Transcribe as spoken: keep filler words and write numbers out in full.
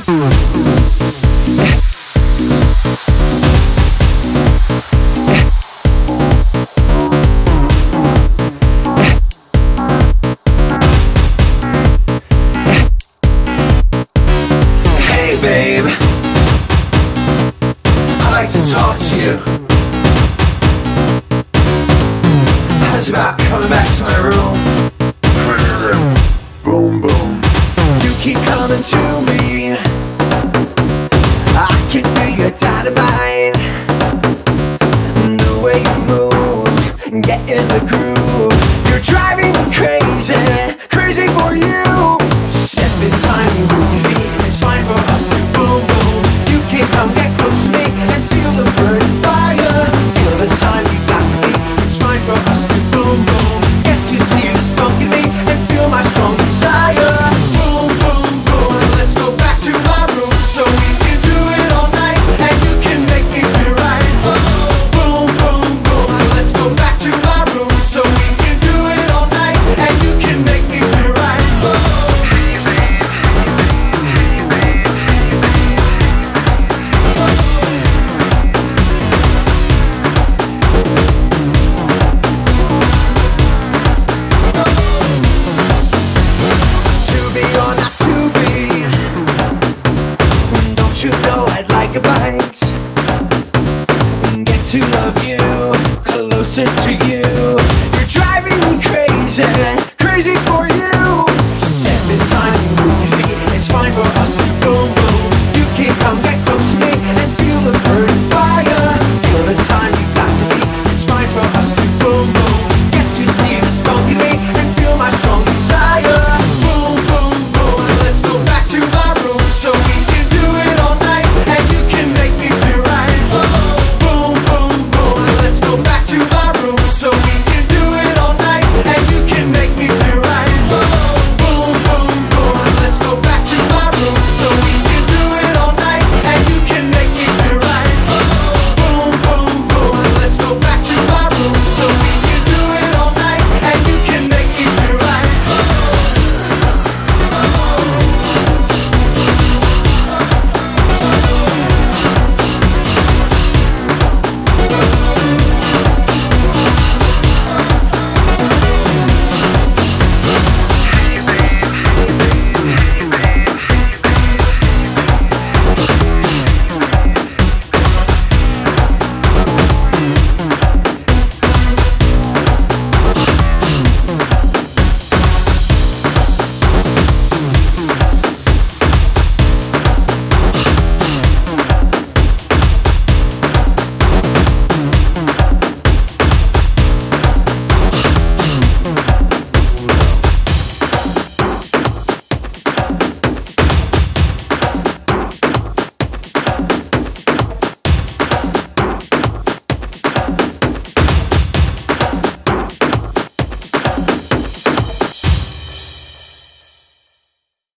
Babe, I'd like to talk to you. How's about coming back to my room? Boom, boom. You keep coming to me. I can feel your dynamite. The way you move, get in the groove. You're driving me crazy, crazy for you. Spending time with your feet, it's fine for us to boom, boom. You can come get close to me and feel the burning fire. Feel the time you got for me, it's fine for us to boom, boom. Get to see the spunk in me and feel my strong desire. Boom, boom, boom, let's go back to my room so we can do it all night and you can make me feel right. Boom, boom, boom, let's go back to my room so we can do it all night and you can make me feel right. You know I'd like a bite, get to love you.